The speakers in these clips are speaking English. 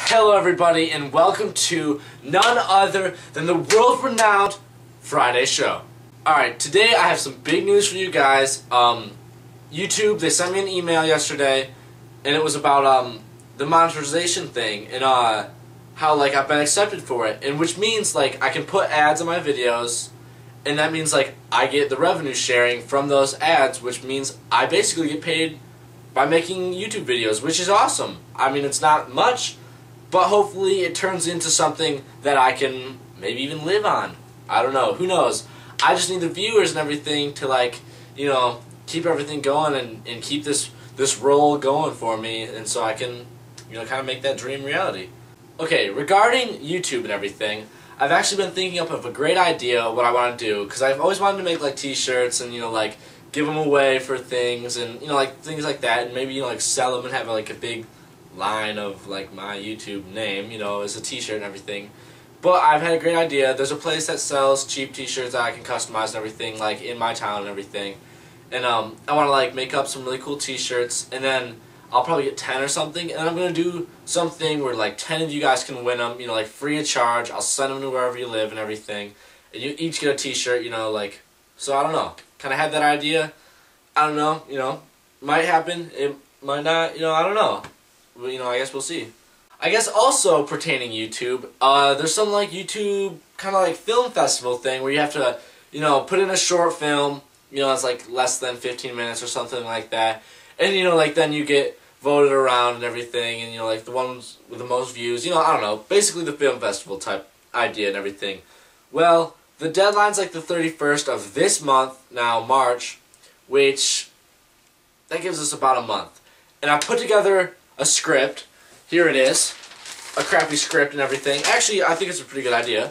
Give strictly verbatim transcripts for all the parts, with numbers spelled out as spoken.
Hello everybody and welcome to none other than the world-renowned Friday Show. Alright, today I have some big news for you guys. Um, YouTube, they sent me an email yesterday and it was about um, the monetization thing and uh, how like I've been accepted for it, and which means like I can put ads on my videos, and that means like I get the revenue sharing from those ads, which means I basically get paid by making YouTube videos, which is awesome. I mean, it's not much, but hopefully it turns into something that I can maybe even live on. I don't know. Who knows? I just need the viewers and everything to, like, you know, keep everything going and, and keep this, this role going for me, and so I can, you know, kind of make that dream reality. Okay, regarding YouTube and everything, I've actually been thinking up of a great idea what I want to do, because I've always wanted to make, like, t-shirts and, you know, like, give them away for things and, you know, like, things like that, and maybe, you know, like, sell them and have, like, a big line of like my YouTube name, you know, as a t-shirt and everything. But I've had a great idea. There's a place that sells cheap t-shirts that I can customize and everything, like in my town and everything. And um, I want to like make up some really cool t-shirts, and then I'll probably get ten or something, and I'm gonna do something where like ten of you guys can win them, you know, like free of charge. I'll send them to wherever you live and everything, and you each get a t-shirt, you know, like. So I don't know. Kind of had that idea. I don't know. You know, might happen. It might not. You know, I don't know. You know, I guess we'll see. I guess also pertaining YouTube, uh, there's some like YouTube kind of like film festival thing where you have to, you know, put in a short film, you know, it's like less than fifteen minutes or something like that, and you know, like then you get voted around and everything, and you know, like the ones with the most views, you know, I don't know, basically the film festival type idea and everything. Well, the deadline's like the thirty-first of this month, now March, which, that gives us about a month, and I put together a script. Here it is. A crappy script and everything. Actually, I think it's a pretty good idea.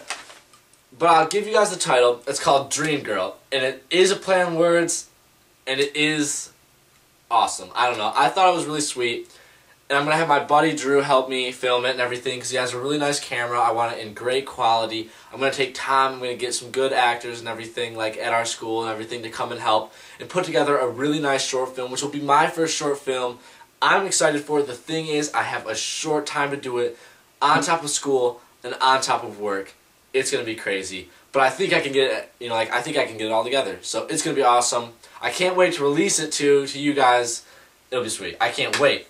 But I'll give you guys the title. It's called Dream Girl. And it is a play on words. And it is awesome. I don't know. I thought it was really sweet. And I'm going to have my buddy Drew help me film it and everything, because he has a really nice camera. I want it in great quality. I'm going to take time. I'm going to get some good actors and everything, like at our school and everything, to come and help and put together a really nice short film, which will be my first short film. I'm excited for it. The thing is, I have a short time to do it on top of school and on top of work. It's going to be crazy. But I think I can get it, you know, like, I think I can get it all together. So it's going to be awesome. I can't wait to release it to, to you guys. It'll be sweet. I can't wait.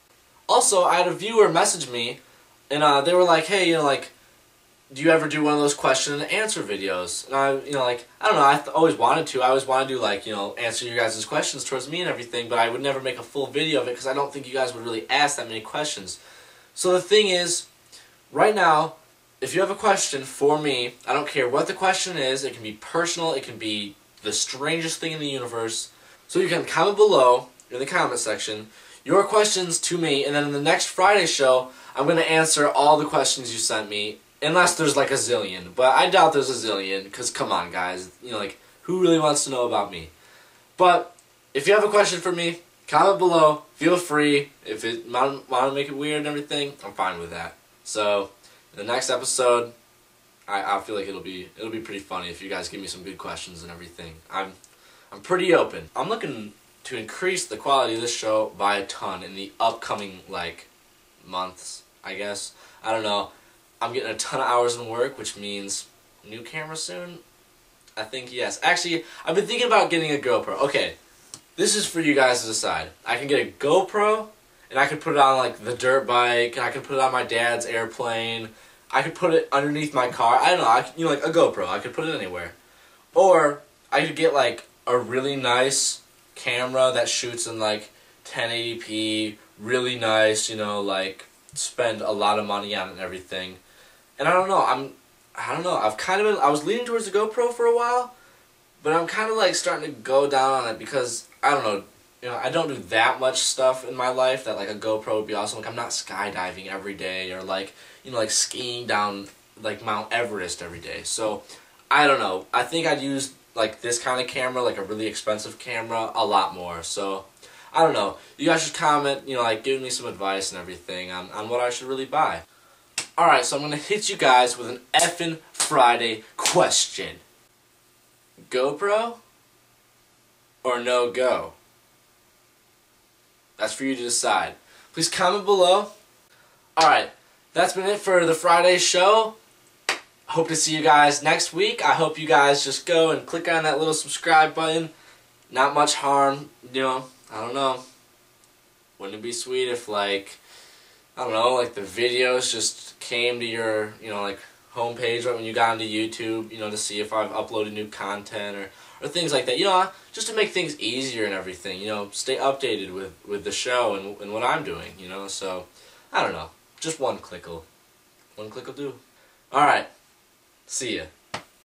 Also, I had a viewer message me, and uh, they were like, hey, you know, like, do you ever do one of those question and answer videos? And I, you know, like, I don't know, I th always wanted to. I always wanted to do, like, you know, answer your guys' questions towards me and everything, but I would never make a full video of it because I don't think you guys would really ask that many questions. So the thing is, right now, if you have a question for me, I don't care what the question is. It can be personal. It can be the strangest thing in the universe. So you can comment below in the comment section your questions to me, and then in the next Friday show, I'm going to answer all the questions you sent me. Unless there's like a zillion, but I doubt there's a zillion, because come on guys, you know, like, who really wants to know about me? But if you have a question for me, comment below, feel free. If it want to make it weird and everything, I'm fine with that. So in the next episode, I, I feel like it'll be it'll be pretty funny if you guys give me some good questions and everything. I'm I'm pretty open. I'm looking to increase the quality of this show by a ton in the upcoming like months, I guess. I don't know. I'm getting a ton of hours in work, which means new camera soon? I think yes. Actually, I've been thinking about getting a GoPro. Okay, this is for you guys to decide. I can get a GoPro, and I could put it on like the dirt bike, and I could put it on my dad's airplane. I could put it underneath my car. I don't know, I, you know, like a GoPro. I could put it anywhere. Or I could get like a really nice camera that shoots in like ten eighty p, really nice, you know, like spend a lot of money on it and everything. And I don't know, I'm, I don't know, I've kind of been, I was leaning towards the GoPro for a while, but I'm kind of like starting to go down on it because, I don't know, you know, I don't do that much stuff in my life that like a GoPro would be awesome. Like, I'm not skydiving every day or like, you know, like skiing down like Mount Everest every day. So, I don't know, I think I'd use like this kind of camera, like a really expensive camera, a lot more. So, I don't know, you guys should comment, you know, like giving me some advice and everything on, on what I should really buy. Alright, so I'm going to hit you guys with an effing Friday question. GoPro or no go? That's for you to decide. Please comment below. Alright, that's been it for the Friday show. Hope to see you guys next week. I hope you guys just go and click on that little subscribe button. Not much harm, you know, I don't know. Wouldn't it be sweet if, like, I don't know, like the videos just came to your, you know, like homepage right when you got into YouTube, you know, to see if I've uploaded new content or, or things like that. You know, just to make things easier and everything, you know, stay updated with, with the show and, and what I'm doing, you know, so, I don't know. Just one click will, one click will do. Alright, see ya.